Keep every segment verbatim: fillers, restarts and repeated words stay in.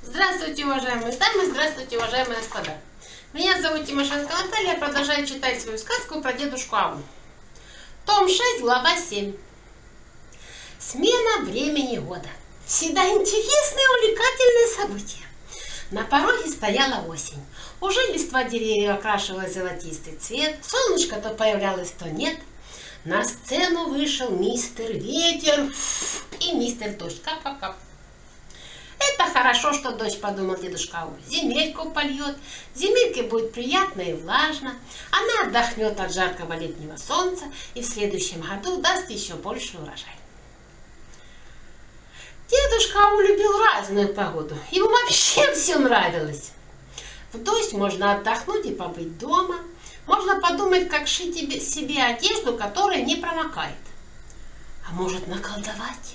Здравствуйте, уважаемые дамы, здравствуйте, уважаемые господа. Меня зовут Тимошенко Наталья, я продолжаю читать свою сказку про дедушку Аву. Том шесть, глава семь. Смена времени года. Всегда интересные и увлекательные события. На пороге стояла осень. Уже листва деревьев окрашивалась в золотистый цвет, солнышко то появлялось, то нет. На сцену вышел мистер Ветер и мистер Дождь. Кап-кап-кап. Это хорошо, что дождь, подумал дедушка Ау. Земельку польет, земельке будет приятно и влажно. Она отдохнет от жаркого летнего солнца и в следующем году даст еще больше урожай. Дедушка Ау любил разную погоду. Ему вообще все нравилось. В дождь можно отдохнуть и побыть дома. Можно подумать, как шить себе одежду, которая не промокает. А может, наколдовать?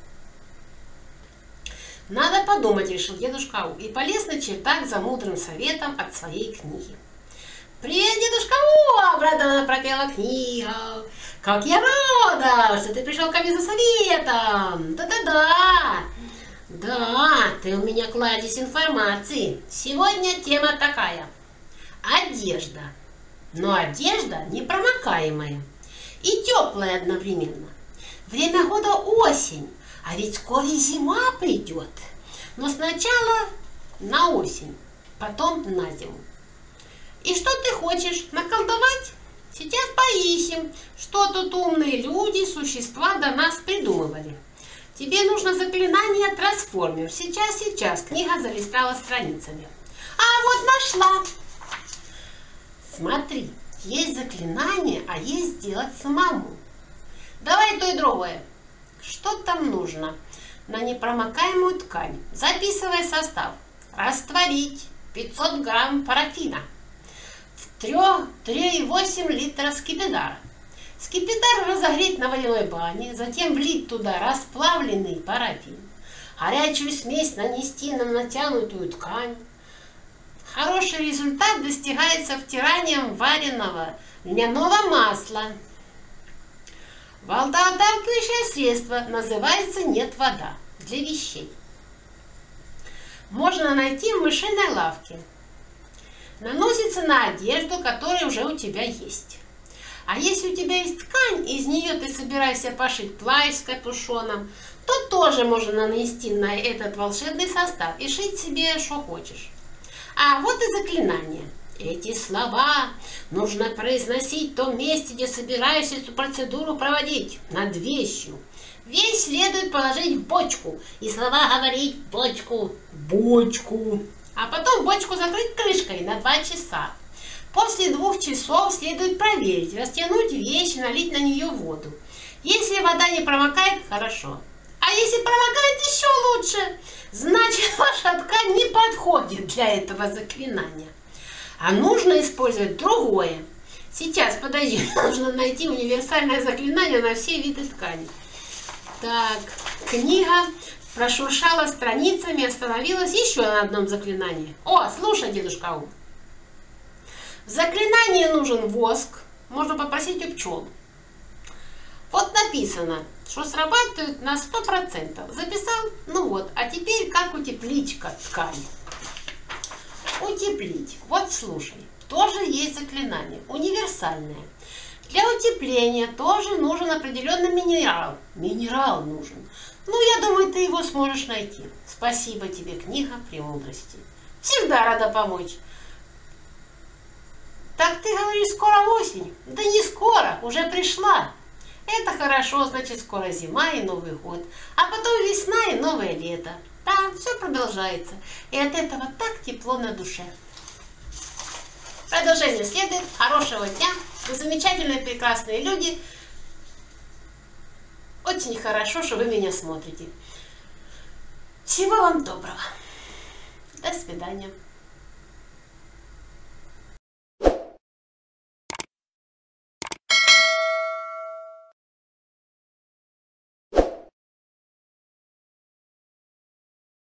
Надо подумать, решил дедушка Ау, и полез на чердак за мудрым советом от своей книги. «Привет, дедушка Ау!» — обрадованно пропела книга. «Как я рада, что ты пришел ко мне за советом! Да-да-да! Да, ты у меня кладезь информации. Сегодня тема такая. Одежда. Но одежда непромокаемая и теплая одновременно. Время года осень. А ведь скоро зима придет. Но сначала на осень, потом на зиму. И что ты хочешь, наколдовать? Сейчас поищем, что тут умные люди, существа до нас придумывали. Тебе нужно заклинание трансформер. Сейчас, сейчас. Книга залистала страницами. А вот нашла. Смотри, есть заклинание, а есть сделать самому. Давай то и другое. Что там нужно? На непромокаемую ткань. Записывай состав. Растворить пятьсот грамм парафина. В три и восемь литра скипидара. Скипидар разогреть на водяной бане. Затем влить туда расплавленный парафин. Горячую смесь нанести на натянутую ткань. Хороший результат достигается втиранием вареного льняного масла. Водоотталкивающее средство называется «Нет вода» для вещей. Можно найти в мышиной лавке. Наносится на одежду, которая уже у тебя есть. А если у тебя есть ткань, и из нее ты собираешься пошить плащ с капюшоном, то тоже можно нанести на этот волшебный состав и шить себе, что хочешь. А вот и заклинание. Эти слова нужно произносить в том месте, где собираешься эту процедуру проводить, над вещью. Вещь следует положить в бочку, и слова говорить в бочку, бочку. А потом бочку закрыть крышкой на два часа. После двух часов следует проверить, растянуть вещь и налить на нее воду. Если вода не промокает, хорошо. А если промокает, еще лучше. Значит, ваша ткань не подходит для этого заклинания. А нужно использовать другое. Сейчас, подожди, нужно найти универсальное заклинание на все виды ткани. Так, книга прошуршала страницами, остановилась еще на одном заклинании. О, слушай, дедушка Ау. В заклинании нужен воск. Можно попросить у пчел. Вот написано, что срабатывает на сто процентов. Записал? Ну вот, а теперь как утеплить ткань? Утеплить. Вот слушай, тоже есть заклинание, универсальное. Для утепления тоже нужен определенный минерал. Минерал нужен. Ну, я думаю, ты его сможешь найти. Спасибо тебе, книга премудрости. Всегда рада помочь. Так ты говоришь, скоро осень? Да не скоро, уже пришла. Это хорошо, значит, скоро зима и Новый год. А потом весна и новое лето. Да, все продолжается. И от этого так тепло на душе. Продолжение следует. Хорошего дня. Вы замечательные, прекрасные люди. Очень хорошо, что вы меня смотрите. Всего вам доброго. До свидания.